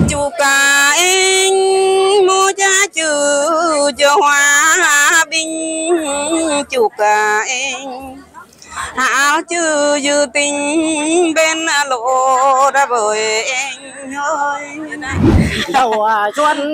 chú cả anh mua cha chữ cho hòa bình chú cả anh hảo chữ dư tình bên lộ đã với anh ơi đầu xuân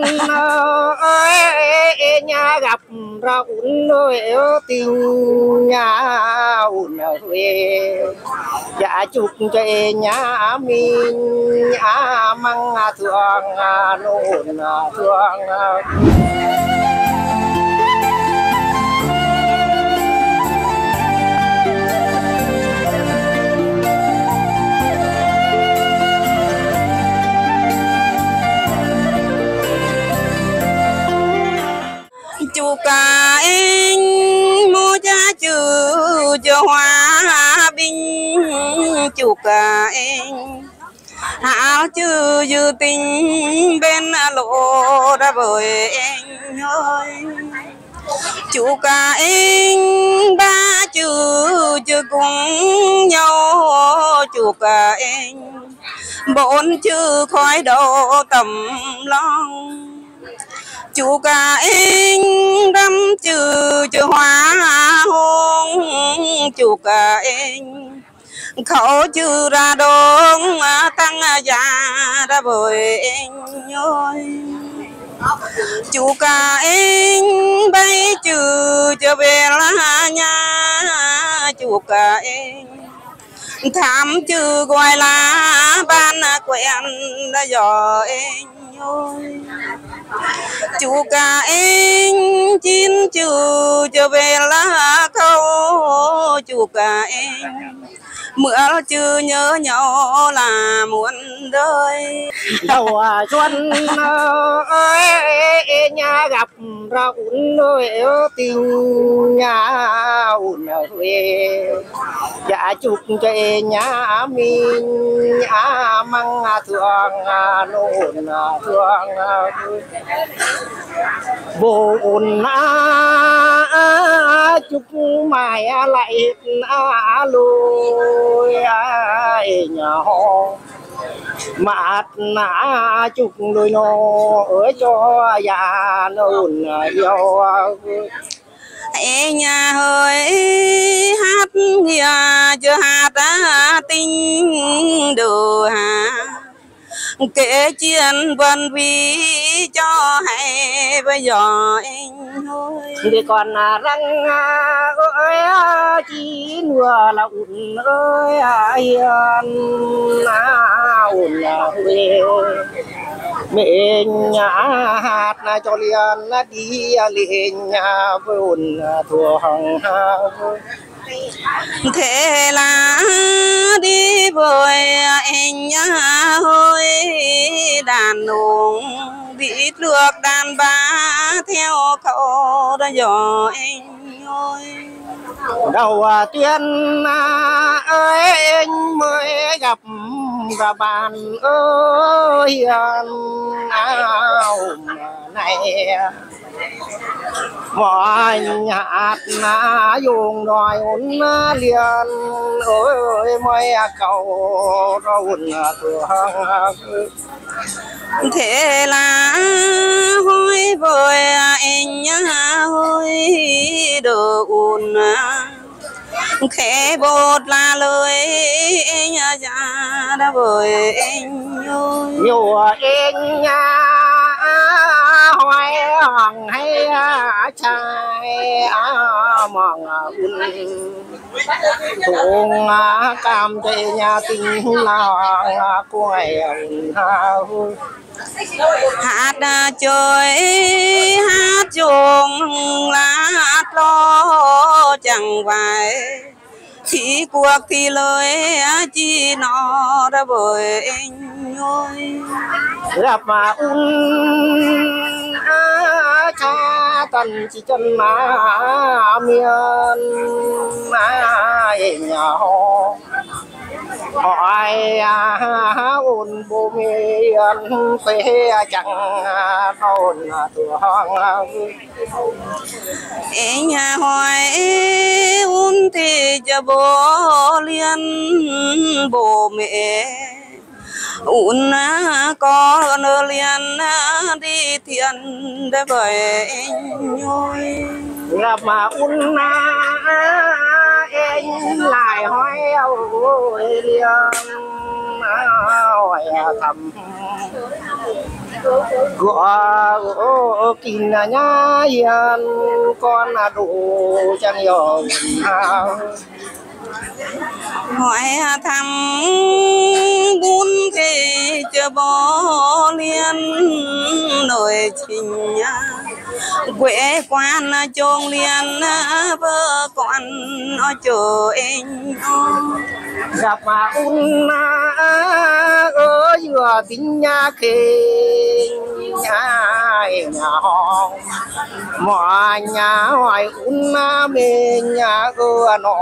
ơi nhà gặp ra un ơi tình nhà un huệ dạ chúc cho nhà mình măng thương nôn thương chú cả anh mua cha chữ cho hòa bình chú cả anh hảo chữ dư tình bên lộ đã với anh ơi chú cả anh ba chữ chữ cùng nhau chú cả anh bốn chữ khói đầu tầm lòng chú cả anh đâm chữ chữ hoa hôn chú cả anh khẩu chữ ra đông tăng già đã với anh ơi chú cả anh bay chữ trở về là nhà chú cả anh thám chữ gọi là ban quen đã dò anh ơi chú cả anh chín chữ trở về là câu chú cả anh mưa chữ nhớ nhau là muôn đời đầu xuân ơi nhà gặp ra un ơi tình nhà un huệ dạ chúc cho nhà mình măng thương nôn thương buồn chúc mai lại lùi nhỏ mát nã chúc đôi nó ở cho già nôn yêu nhà hơi hát nghìa cho hát tình đồ hà kể chuyện vân vi cho hay bây giờ anh thôi thì còn răng ơi chỉ nửa là un ơi hiền un huệ mình hát cho liền đi liền vườn thua hồng thế là đi với anh ơi đàn uống biết được đàn bà theo cậu đã dò anh ơi đầu tiên ơi anh mới gặp và bạn ơi hiền này mọi nhạt dùng đòi uốn liền ơi mấy cầu run thường thế là hối với anh ơi đồ uốn khẽ bột là lời anh già đã với anh ơi nhiều anh hoài hoàng hay trai mong thuồng cam tê nhà tình là quay hát chơi hát chuông là hát lo chẳng phải khi cuộc thì lời chi nó đã với anh ơi gặp mà cha tần chỉ chân má miền nhỏ hỏi ôn bố miền quê chẳng thôn thường anh hỏi ôn thì cho bố liên bố mẹ ôn có nơi liền đi thiền để với nhôi gặp mà anh lại hỏi ôi liền hỏi thầm gõ kín nhá hiền con đủ chẳng hiểu hỏi thăm bún thì chưa bỏ liên nổi trình quê quan chôn liên vợ con nó chờ anh gặp mà ở vừa tính nhà kê nhà họ mọi nhà hoài mình nhà ưa nó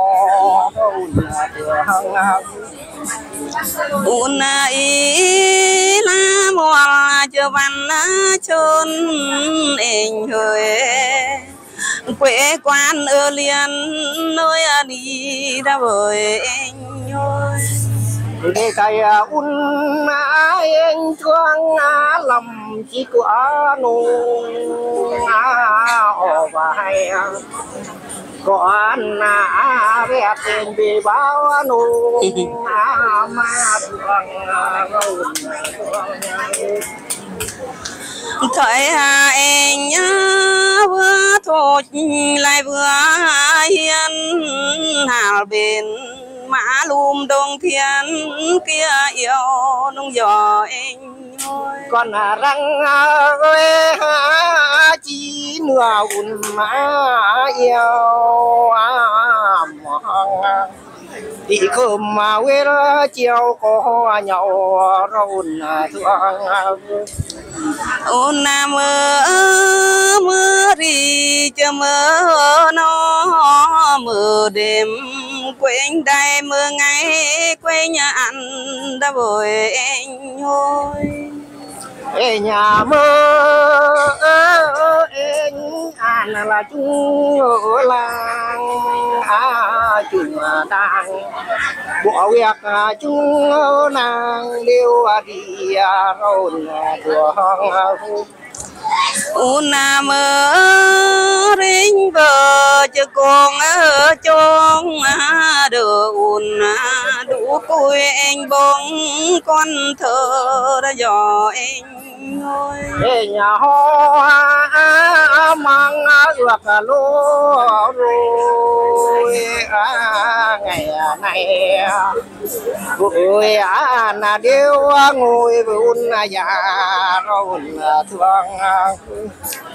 ý là mùa chưa văn chôn anh hơi quê quan ở liền nơi đi ra với anh ơi để cái anh thương lầm chỉ của nô và hay con bé tên bị báo nô mà thời anh vừa thôi lại vừa hiền hào bên mã lùm đông thiên kia yêu nông giò anh con răng ơi chỉ nửa yêu thì cơm mà quê chiều có nhau rôn thương ôn mưa đi cho mưa nó mưa đêm quên đây mưa ngày quên nhà ăn đã vội anh thôi nhà mơ anh là chúng ở làng chúng đang bỏ việc chúng nàng đều đi rôn thường mơ rinh vợ cho con ở chốn được đủ cùi anh bông con thơ đã dò anh về nhà hoa mang ước lúa rồi ngày này vui là điêu ngồi vun già rồi thương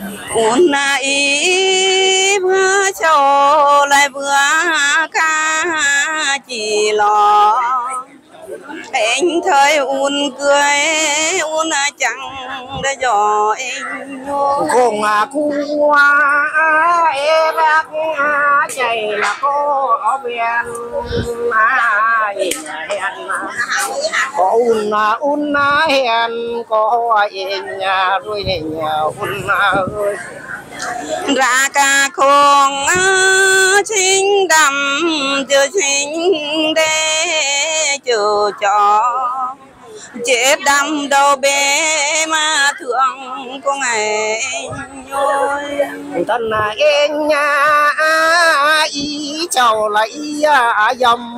ý vừa cho lại vừa ca chỉ lo anh thời cười chẳng để dò anh cùng cua bác chạy là có bên hẹn có hẹn có nhà rồi nhà ơi ra ca khôn chính đầm chưa chính đê chưa cho chết đâm đầu bé mà thương con ngày nhôi thân em nha ý chào lại dòng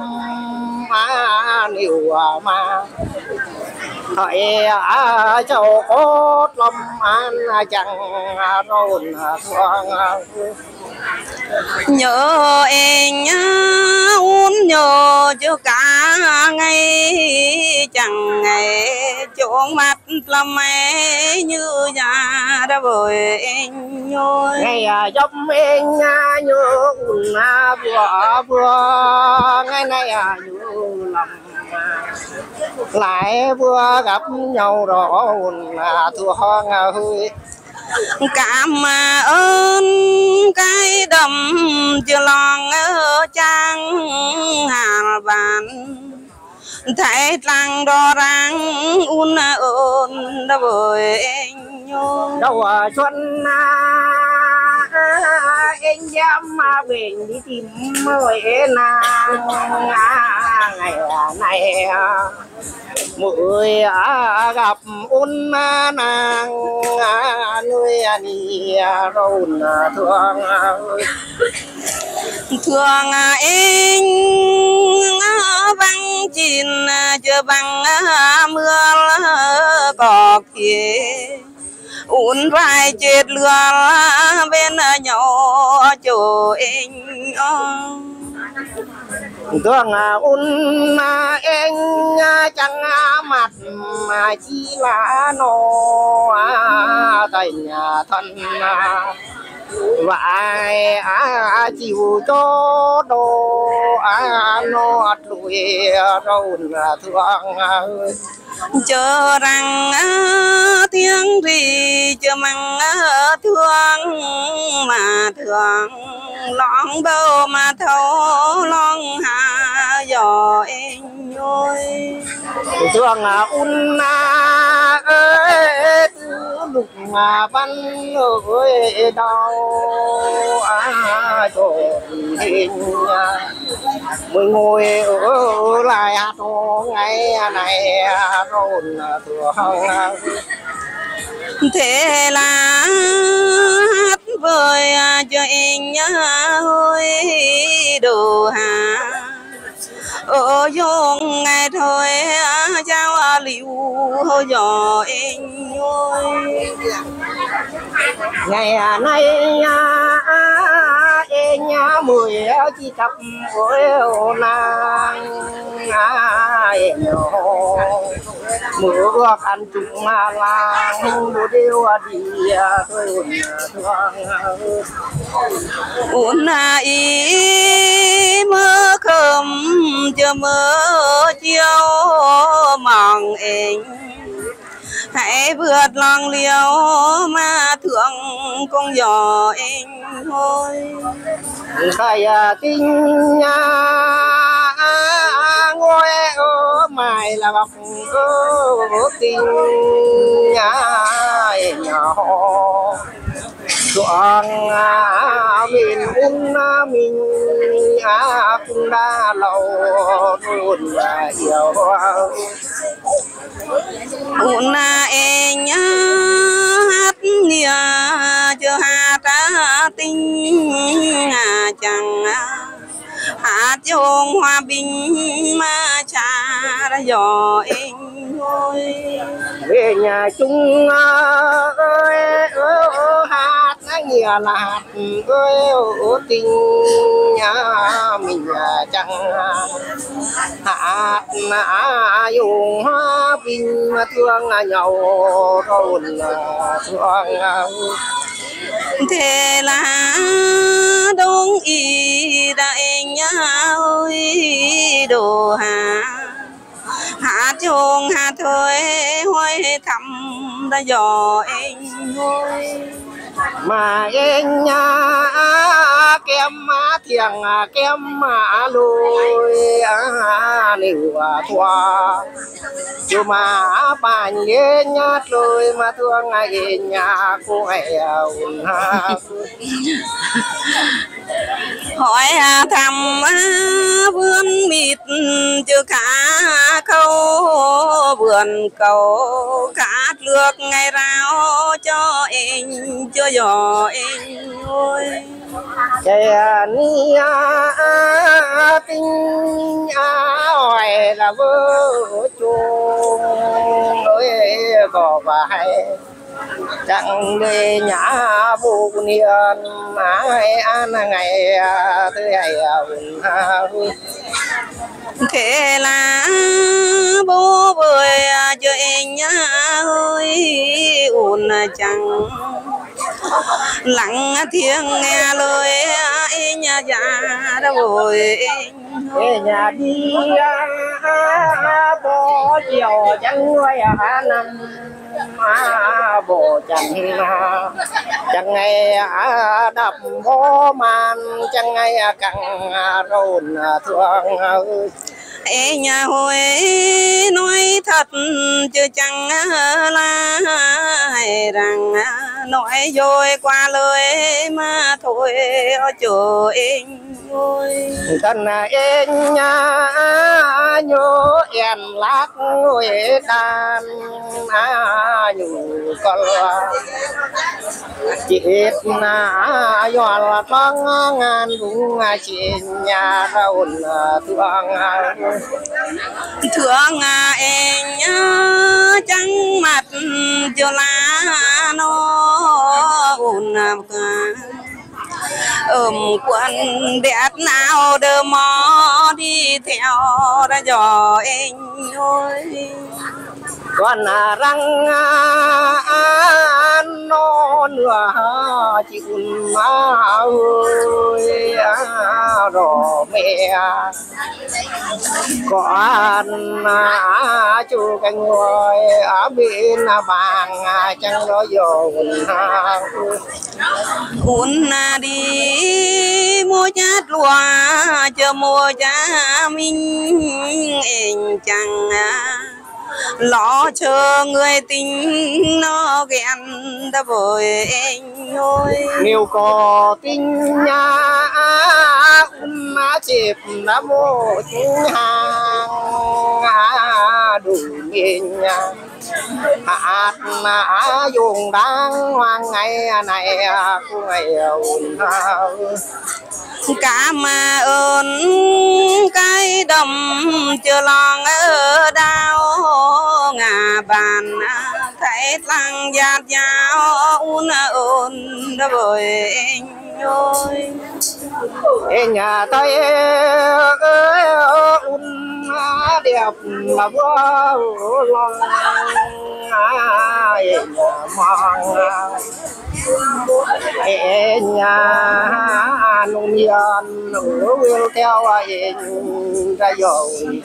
nhiều mà thời châu có lâm an chẳng rôn thương nhớ em nhớ cho cả ngày chẳng ngày trốn mặt làm mẹ như nhà đã vội em nhôi ngày giống em nhớ vừa ngày này nhớ lầm lại vừa gặp nhau rồi thương hơi cảm ơn cái đầm chưa lòng ở trang hà bàn thấy lăng đo răng ôn đã vội anh nhô đâu xuân anh dám mà về đi tìm mới nàng ngày này mỗi gặp un nàng nuôi đi rôn thương thương anh văng chín chưa bằng mưa có kia uốn vai chết lừa bên nhỏ chỗ anh thương un anh chẳng mặt mà chỉ là nó thành thân vài chịu cho đồ nó lùi rôn thương chờ rằng tiếng gì chờ măng thương mà thương lon bầu mà thấu lon hà dò em ơi thương un ơi lục mà bắn ơi đau chỗ hình mới ngồi ở lại hát ngày này rôn thương thế là hát vơi cho em nhớ ơi đồ hà ở dùng ngày thôi trao liu hô dò em ơi ngày nay em mười chỉ cặp với nàng em mưa ăn chung làng một điều đi thôi uốn ý mơ khom chờ mơ chiều mong em hãy vượt lòng liều mà thương con dò em thôi khai tinh ngôi ở mày là bọc tình nhỏ choàng mình un mình cũng đã lâu luôn là yêu uốn em hát nia chờ hát tình chẳng hát chung hoa bình mà cha đã dò em thôi về nhà chung ơi hát nhiều là hát ơi tình nhà mình chẳng hát dùng hoa bình mà thương nhau rôn thương thế là đông y đã anh ơi đồ hà hát chung hát thôi hoi thăm đã dò em thôi mà em kem thiêng kem lùi nịu thoa chú mà bà nhé nhát lùi mà thương em nhà cô hay hỏi thăm vườn mịt chưa cả câu vườn cầu cát lược ngày rau cho em cho dò em ơi trẻ ni tinh hỏi là vợ chuông ơi có phải chẳng về nhà bố niên ai ăn ngày thứ hai thế là bố bơi cho em nhớ ơi ồn chẳng lặng tiếng nghe lời em nhà già đã vội về nhà đi bố chiều chẳng nuôi năm bố chẳng ngày đập bố màn chẳng ngày căng rôn thương em nhà hồi nói thật chứ chẳng là rằng nói rồi qua lời mà thôi ở chỗ anh ơi thân em nhớ em lát ngồi đàn nhủ con chết do là thoáng ngàn đúng trên nhà rau thương anh trắng mặt cho lá nó ồn quần đẹp nào đơ mò đi theo đã dò anh ơi con răng nó nửa chị cũng ơi rồi mẹ con chú cánh ngồi ở bên bàn chẳng có dồn cuốn đi mua chát lúa chờ mua cha mình anh chẳng lo chờ người tình nó ghen đã vội anh ơi nếu có tình nhà chịp đã một hàng đủ miền hạt dùng đáng hoang ngày này của ngày ồn cảm ơn cái đầm chưa lòng ở đau ngà bàn thấy tăng giạt giáo ôn đã vội anh ơi nhà tôi đẹp là vô lòng mong nhà nông dân ở quê theo ra dòng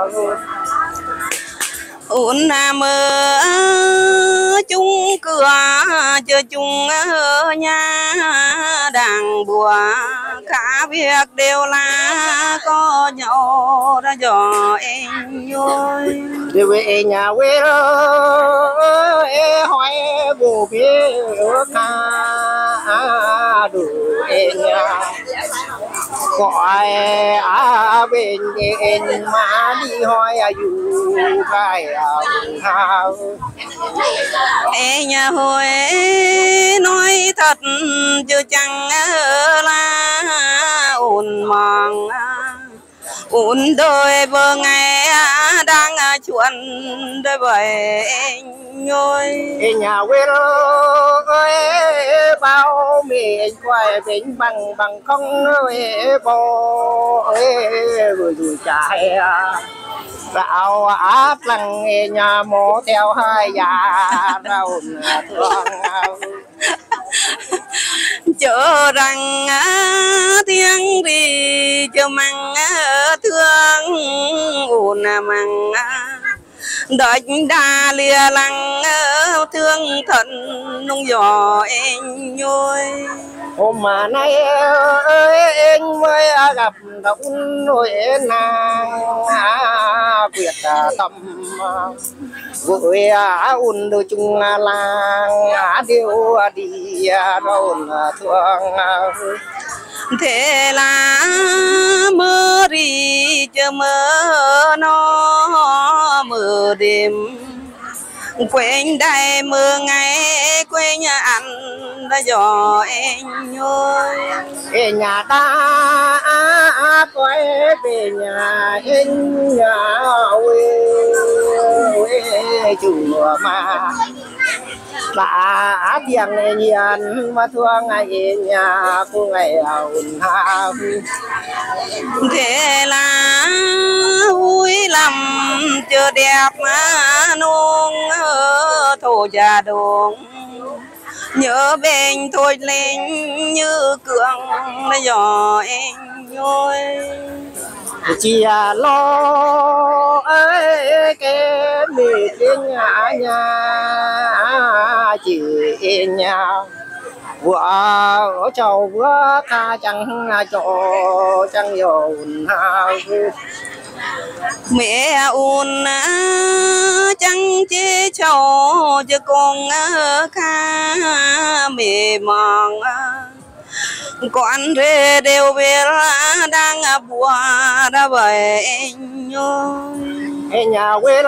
ôn mơ chung cửa chờ chung ở nhà đàng bùa cả việc đều là có nhau đã dò anh ơi đi về nhà quê hỏi bố phía ca đủ nhà gọi bên bên mà đi hỏi dù cái hào nhà hồi nói thật chứ chẳng là ồn mong ồn đời vừa ngày đang chuồn đời bởi anh ơi nhà quê ơi bao mình quay bên bằng không ơi bò ơi rồi chạy dạo áp lăng nhà mổ theo hai già rau thương chờ rằng tiếng đi chờ măng thương ồn măng đợi đà lìa lăng thương thân nung giò anh ơi hôm mà nay anh mới gặp đông nỗi nàng quyết tâm vui ôn đôi chung làng điêu đi đồn thương thế là mơ đi chờ mơ nó mơ đêm quên đây mưa ngày quên nhà ăn đã dò anh ơi nhà ta quay về nhà anh nhà quê chùa mà đã tiếng nhiên mà thương ngày nhà của ngày ồn hào thế là vui lắm chưa đẹp mà nung thổ già đồn nhớ bên thôi lên như cường nó dò anh ơi chỉ lo ấy cái mì trên nhà chỉ nhà vừa trâu vừa ca chẳng cho chẳng dồn hao mẹ un chẳng chế cho con kha mẹ mong con rể đều biết đang bùa đã vậy nhà quê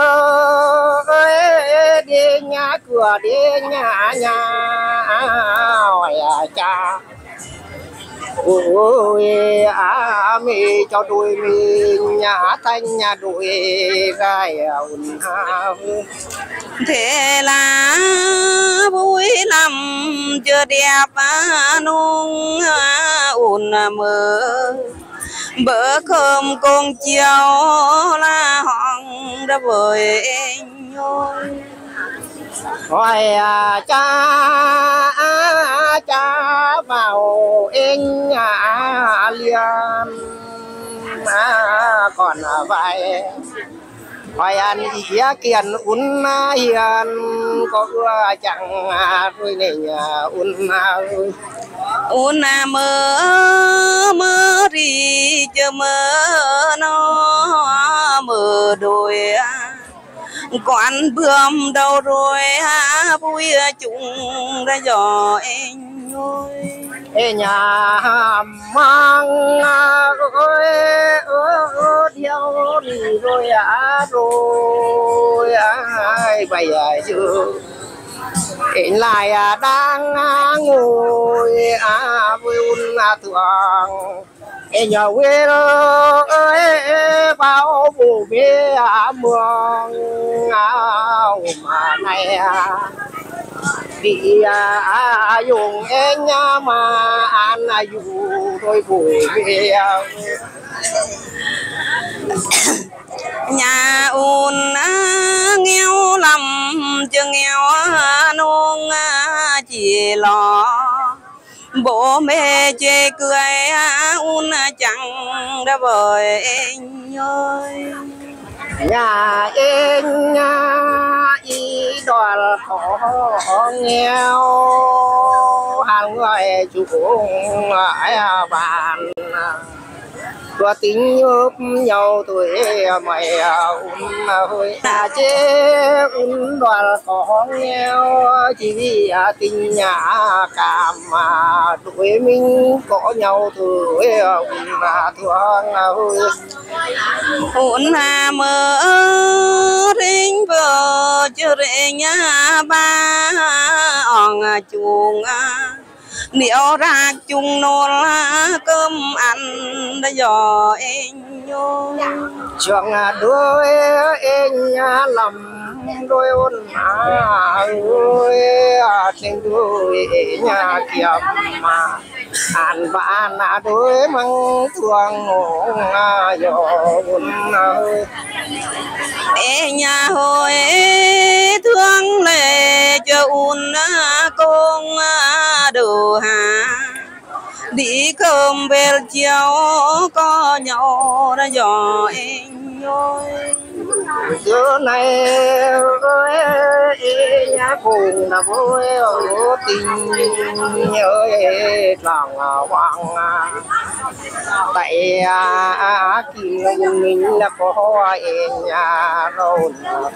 ơi đi nhà cửa đi nhà cha ôi mi cho đuôi mi nhà thanh nhà đuôi gai ùn thế là vui lắm chưa đẹp nung ùn mơ bữa cơm con chiều là hòn đã vời anh ơi hỏi cha vào anh liền còn vậy hỏi anh ý kiền un hiền có chẳng đôi này un mơ đi chờ mơ nó mơ đôi con bướm đâu rồi vui chúng đã dò anh ơi nhà mang ơi theo rồi rồi ai bây giờ hiện lại đang ngồi vui thường nhà quê ơi bao bù bê mương mà này vì dùng em mà ăn dùng thôi bùi về nhà un nghèo lắm chưa nghèo nông chỉ lo bố mẹ chê cười un chẳng đã vời anh ơi nhà em y đoàn khó nghèo hàng người chủ bàn và tính nhớ nhau tuổi mày hơi chế đoàn khó nghèo chỉ vì tình nhà cảm mà tuổi mình có nhau tuổi thương un mơ rinh vợ chưa rể nhà ba ông chuồng nếu ra chung nôn cơm ăn đã dò anh nhô trường đôi anh lầm đôi ôn ơi trên đôi nhà kiệm mà ăn bạn đôi măng thường ngủ ôn ơi nhà hồi thương lệ cho un con đồ hà đi cơm về chiều có nhau đã dò anh ơi xưa này nhà cùng là vui tình ơi lòng hoàng tại kia mình là có nhà rồi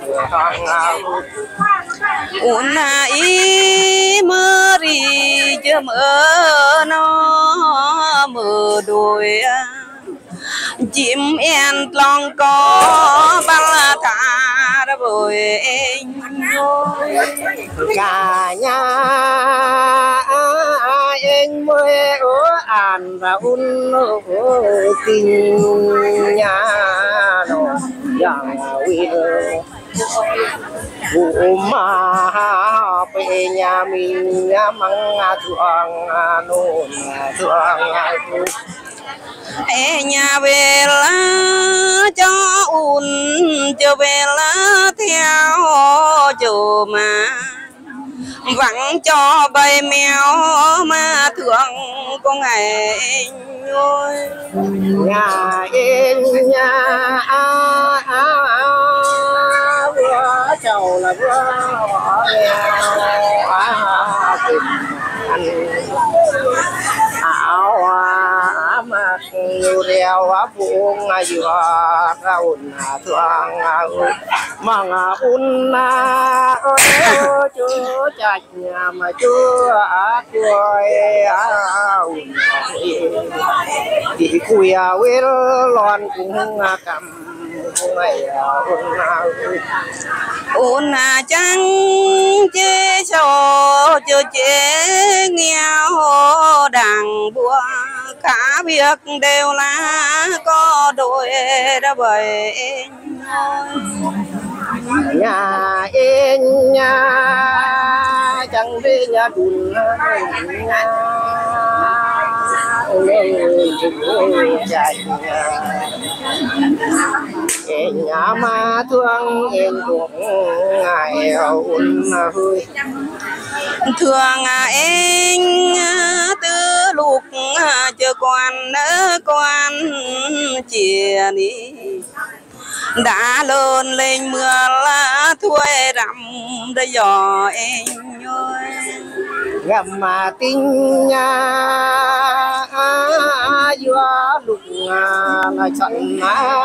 un ý mơ đi chưa mơ nó mơ đôi chim en lòng có băng thả đã vội anh ơi cả nhà anh mới ở an và un tình nhà nó dạng quy vụ mà về nhà mình măng thường nôn thường nhà về lá cho un cho về lá theo chỗ mà vắng cho bầy mèo mà thường có ngày anh ơi nhà em nhà vừa chầu là vừa áo mặc nhiều đẹp leo buông dừa rau thương mang chưa chạch mà chưa tuổi thì khuya quên lon cũng cầm trăng chế sổ chưa chế nghèo đằng bùa cả việc đều là có đôi đã vậy nhà em nhà chẳng đi nhà đùn nhà chạy nhà mà thương em cũng ngày ôn hơi thương em từ lúc chưa quan chia đi đã lớn lên mưa lá thuê rằm đã dò em ơi gặp mà tình nhà vừa lúc là chọn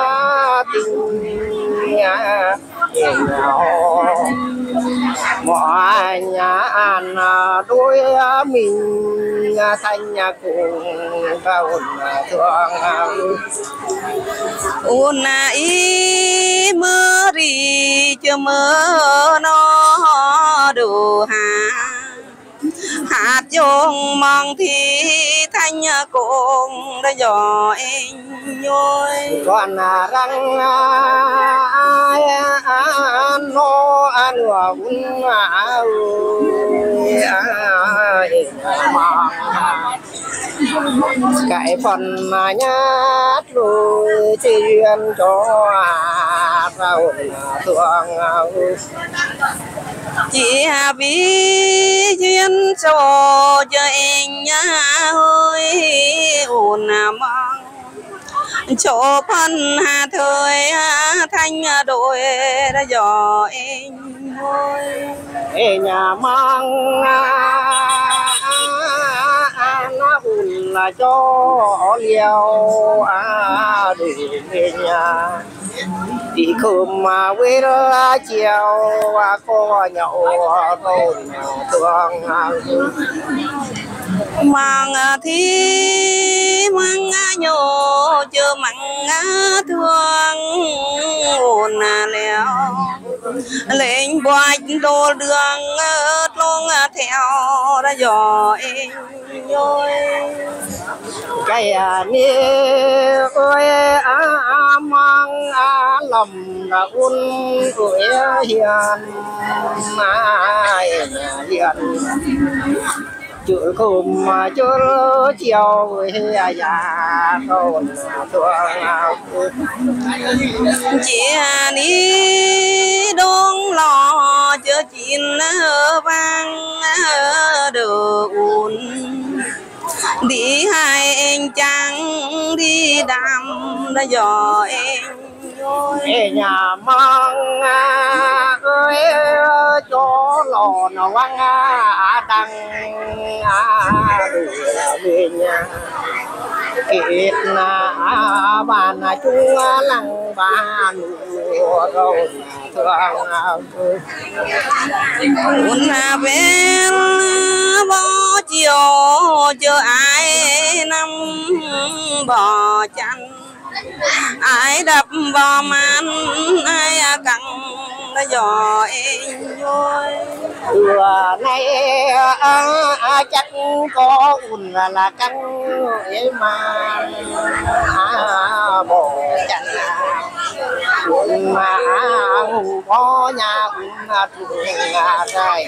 tình nhà nhau mọi nhà ăn đôi mình thành nhà cùng cao thương ôn ý mơ đi chưa mơ nó đủ hạt dùng mong thì thanh cùng đã dò em ơi còn răng nó ăn uống cái phần mà nhát rồi chuyện cho rau thương chỉ vì duyên cho em nhá ơi ôn mong chỗ phân hà thời thanh đôi đã dò em ơi nhà mang nó ùn là cho liều để nhà đi cơm mà quê đó chiều có nhậu tôn thương mang thì mang nhổ chưa mặn thương ồn leo lên boai đồ đường luôn theo đã dò em ơi cái này ơi mang lầm là un tuổi hiền hiền chữ cùng mà chữ chiều già tôn thương chị đi đón lò chưa chín vang được uốn đi hai anh trắng đi đam đã dò em ơi nhà mang ơi cho lò nó quăng đằng bên nhà kết na bàn chung lăng bàn rồi thương buồn về bỏ chiều chờ ai năm bỏ chăn ai đập vào màn ai cặn đã dò em ơi từ nay chắc có ùn là cắn ấy mà bỏ chăn mà có nhà thường trai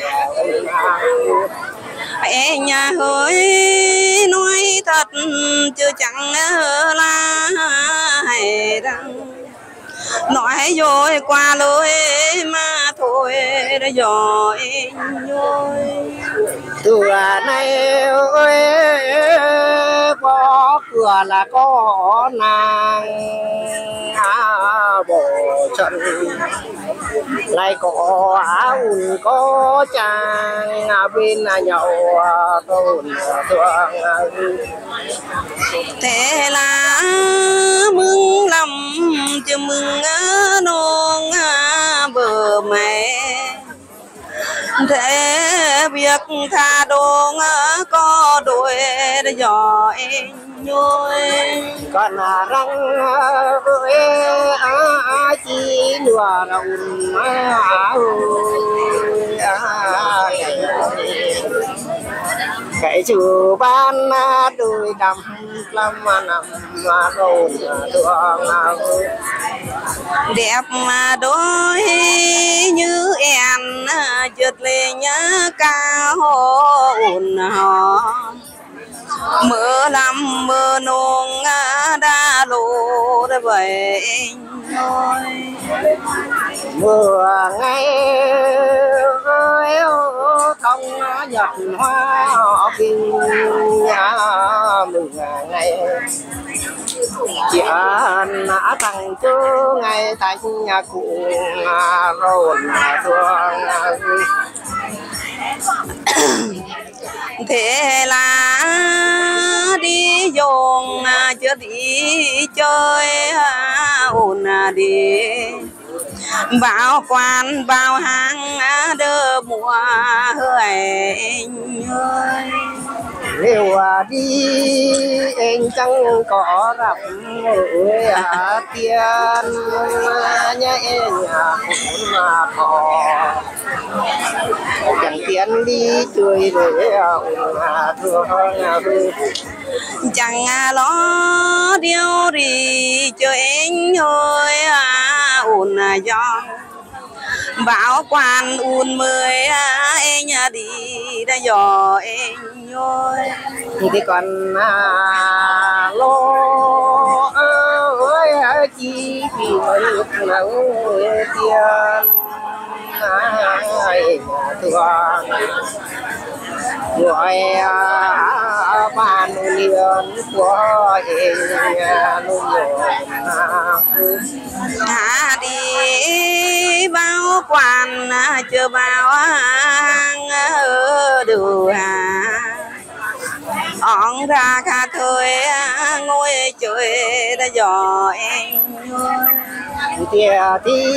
em nhà hơi nói thật chưa chẳng là hay rằng nói rồi qua lối mà thôi đã dò em ơi từ nay ơi có cửa là có nàng bộ chân lại có áo có chàng bên nhậu tôn thương thế là mừng lắm chứ mừng nông bờ mẹ thế việc tha đồn có đuổi để dò em nhôi còn răng ơi chi lùa rồng cái chủ ban đôi đầm lâm nằm rồi đường đẹp mà đôi như em chợt lên nhớ ca hồn họ mơ lắm mơ nông đã lộ đã vậy thôi mưa ngày ơi thông nhật hoa họ kinh mừng ngày chị đã thằng chú ngày thành nhà cụ rồi thương thế là đi dồn chưa đi chơi ồn đi vào quan vào hang đơ mùa hơi ơi nếu đi anh chẳng có rập ở tiền nhà em cũng mà thọ chẳng tiền đi chơi để thương chẳng lo điều gì cho anh thôi ồn do bảo quan un mười anh đi đã dò anh thôi thì còn lo ơi chi vì mình nấu tiền thương gọi bàn liền của em luôn đi bao quan chưa bao hang đủ ông ra khá thôi ngồi chơi đã dò em tia thì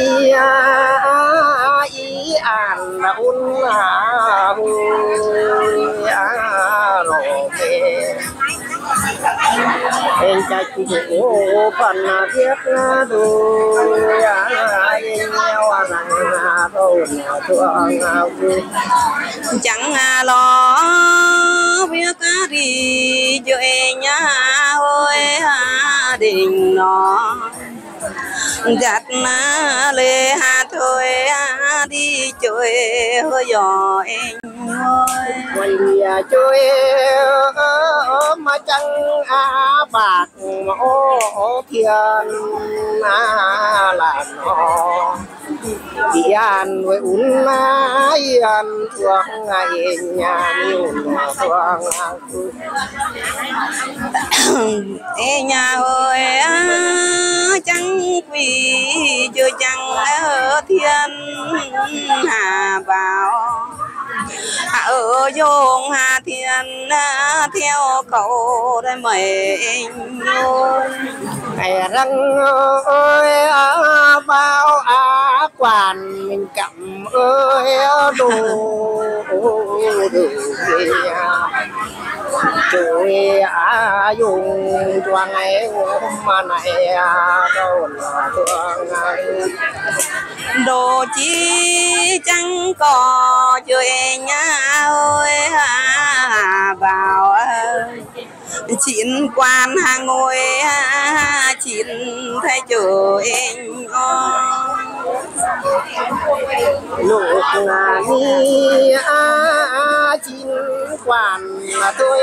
ý an un em trách chủ phần thiết đôi nghèo rằng rồi thương chẳng lo việc đi cho em ơi đình nó gạt lê thôi đi chơi hơi gió em ơi quanh chơi mà chẳng bạc ô thiên là nó yên với un yên thương ngày nhà nhiều thương ê nhà ơi chẳng vì chưa chẳng ở thiên hà bảo ở dòng hà thiên theo cậu đây mày ơi ngày răng ơi bao quản mình cầm ơi đồ trời dùng cho ngày hôm nay đâu là thương đồ chi chẳng có chơi nhà ơi vào chín quan hàng ngồi chín thay chờ em lúc đi chín quan là tôi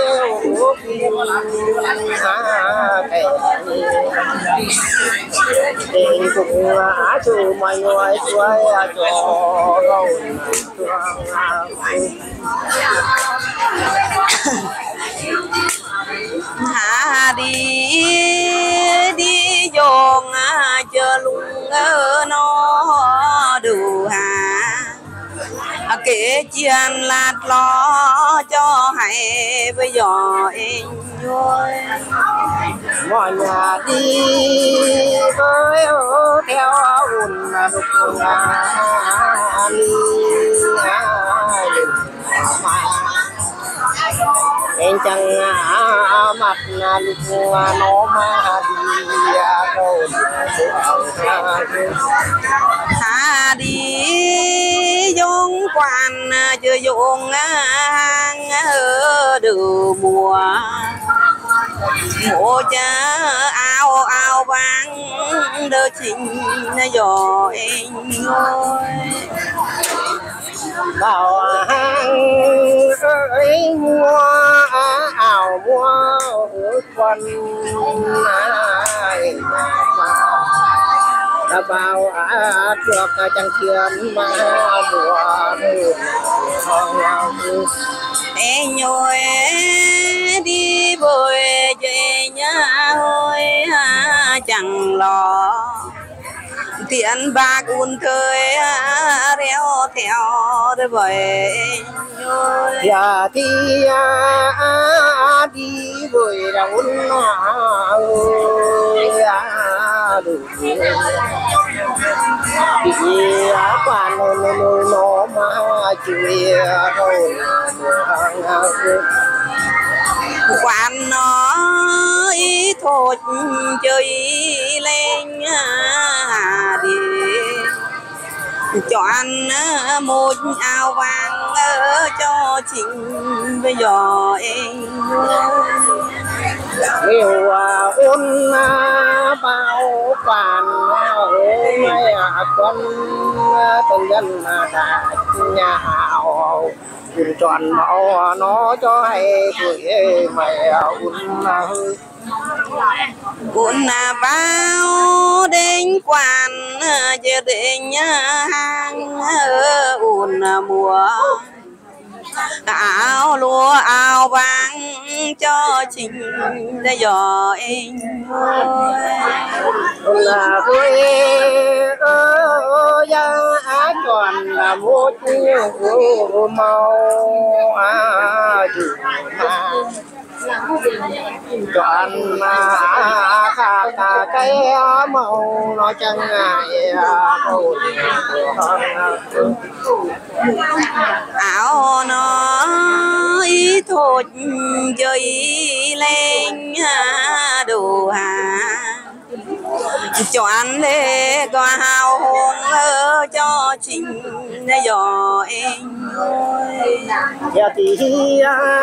tình cũng chủ mọi người tôi cho đâu đi dồn chờ luôn nó đủ kể chi yên lạt lo cho hay với gió anh ơi mọi nhà đi với theo ùn đục anh chẳng mặt lục nó mà đi rồi ta đi dùng quan chưa dùng hàng đủ mùa mùa cha ao ao vang đỡ chính gió anh ơi vào hang ơi mua ảo mua quần ai đã vào được chẳng kiếm mà mùa em nhồi đi bồi về nhà ôi chẳng lo tiền bạc un khơi réo theo để về giờ thì đi bồi đâu vì quan nó mà chửi rồi quan nó ý thôi chơi lên đi cho ăn một ao vàng cho chính bây giờ em nhiều ôn bao quản mấy con từng dân đã nhà hào cùng tròn bảo nó cho hay tuổi mày hơi cuốn bao đến quan giờ đến hàng ùn mùa áo lúa áo vàng cho chính để gió em là vui gia tròn là một nhiều màu chọn khá cái màu nó chẳng ngại áo nó ý thôi chơi lên đồ hà cho ăn lê có hào hùng cho chính để gió em giờ thì ý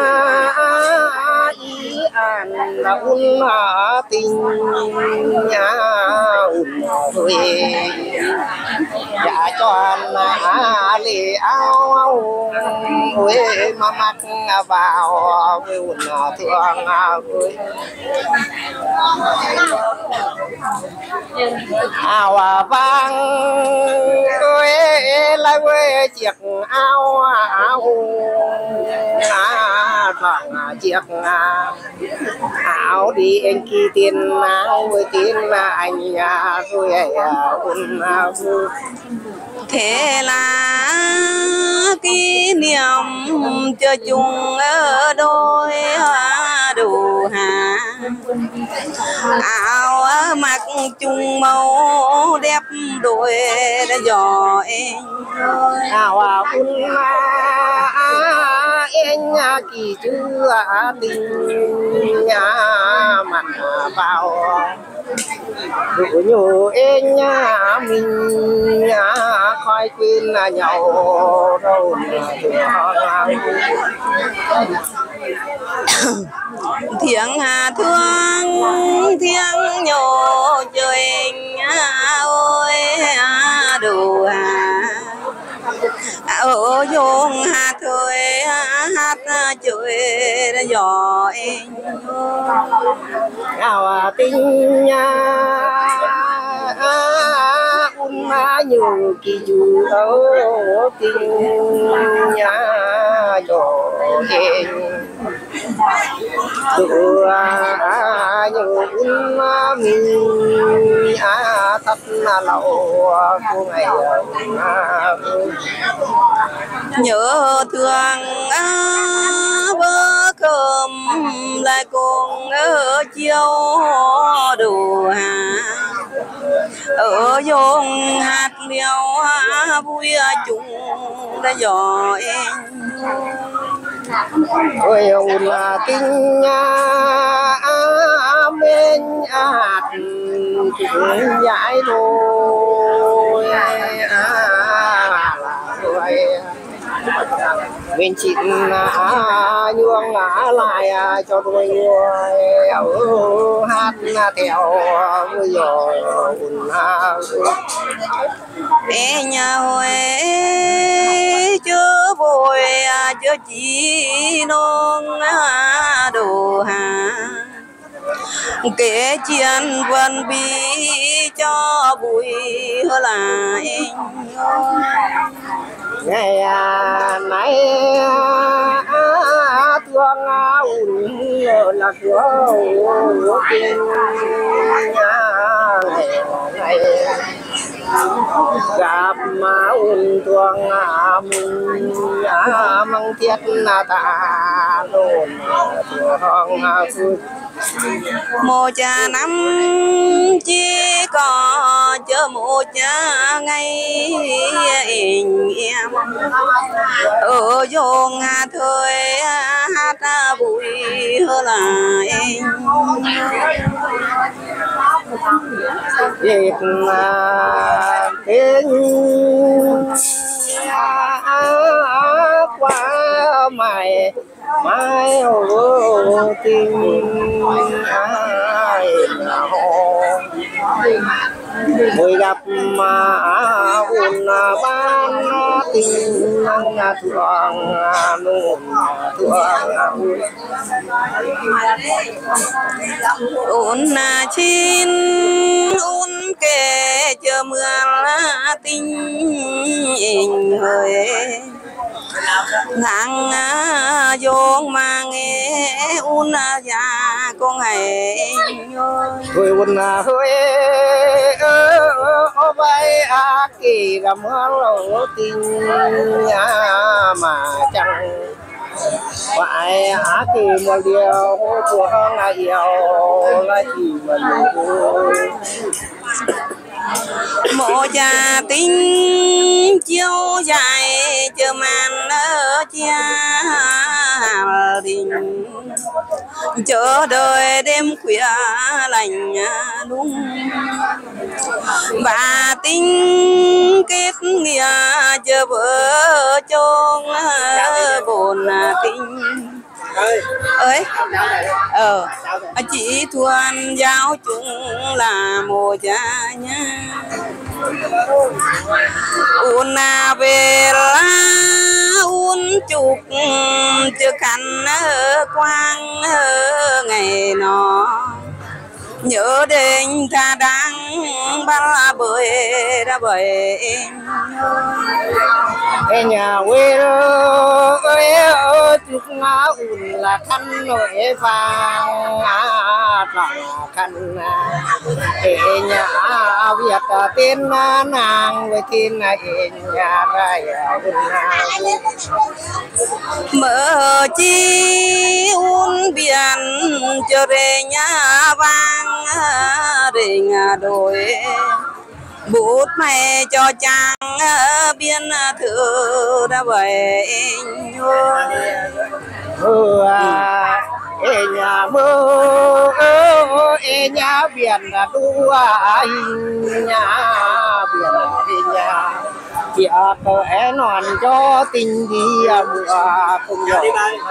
an là un tình nhà un huê dạ cho anh lì áo huê mà mặc vào với un thương huê áo vàng huê lại huê chiếc áo thằng chiếc áo đi anh kia tiền áo với tiền là anh rồi un thế là kỷ niệm cho chung ở đôi đủ hà áo mặc chung màu đẹp đôi đã gió em áo un anh kỳ chưa tình nhà mặt vào đủ nhiều anh mình khói quên là nhau đâu thiêng hà thương thiêng nhổ chơi ôi đủ hà ở dùng hát thôi hát chơi đã gió em nào tình nhà nhiều kỳ dù ở tình nhà cho em tự như mình thật là lâu của ngày nhớ thương bữa cơm lại cùng ở chiều đủ hà ở vùng hạt liêu vui chung đã dò em ôi là kinh bên hạt cũng giải rồi mình chỉ nhuông lại cho đôi người ở hát theo vui rồi bé nhà huế chưa vội chưa chỉ non đồ hà kể chuyện vân bi cho vui hơn là em ngày nay thương ủn là của tình ngày gặp mà ủn thương mình mang thiết là ta đồn thương một cha năm chỉ có chờ một cha ngày em ở vùng thời hát vui hơn là em việc tiếng qua mày mai hồ tình ai mùi gặp mà ôn ban tình thương nôn ôn chín ôn kể chờ mưa tình hơi thằng vô mà nghe un già con hề rồi un hơi ô bay kỳ làm lâu tình mà chẳng phải kỳ một điều của ngày yêu là chỉ mình một cha tính chiếu dài chờ màn ở cha đình chờ đợi đêm khuya lành đúng bà tính kết nghĩa chờ vợ chồng buồn tình ơi chị thuần giáo chúng là một cha nhá un về la un chục chưa khăn quang ngày nọ nhớ đến ta đang ba bơi đã bơi em nhà quê ơi chúc ngã ủn là khăn nổi vàng là khăn em nhà Việt tên nàng với tên nhà rai mở chi un biển cho về nhà vang để nhà đồi bút mẹ cho chàng biên thử đã vậy nhà mơ nhà biển là đua nhà biển nhà chị cậu é non cho tình đi mùa cùng nhau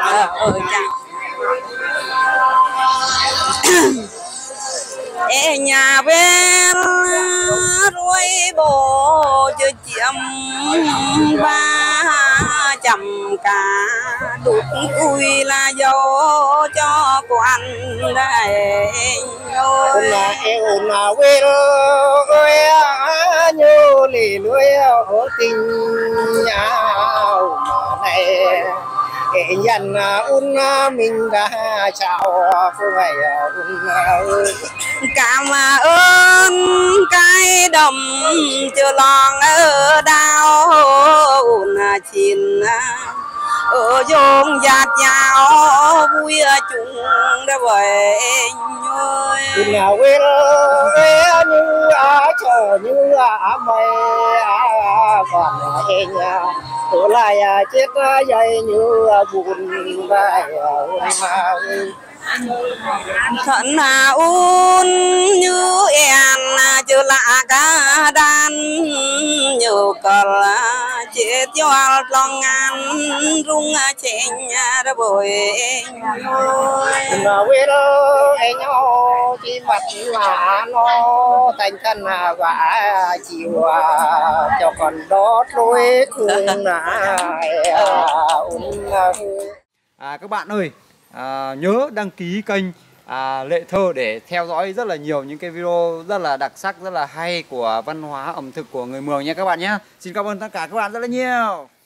nhà bên ruồi bồ chưa chiếm ba chầm cả đục cùi là dấu cho quan đại ôi là em là quê ơi như lì lưới ở tình nhà này để dần un mình đã chào phương ngày un cảm ơn cái đầm chưa lòng ở đau chín ở dòng giạt nhau vui chung đã vậy in nhà quê như chờ như mây còn nhà ở lại chết dây như buồn vai thận un như en chưa lạ cả đan nhiều cờ chết cho lòng ngàn rung chênh đã bồi mà quê anh nhau chỉ mặt mà nó thành thân và chiều cho còn đó thôi cùng các bạn ơi, nhớ đăng ký kênh Lệ Thơ để theo dõi rất là nhiều những cái video rất là đặc sắc, rất là hay của văn hóa ẩm thực của người Mường nha các bạn nhé. Xin cảm ơn tất cả các bạn rất là nhiều.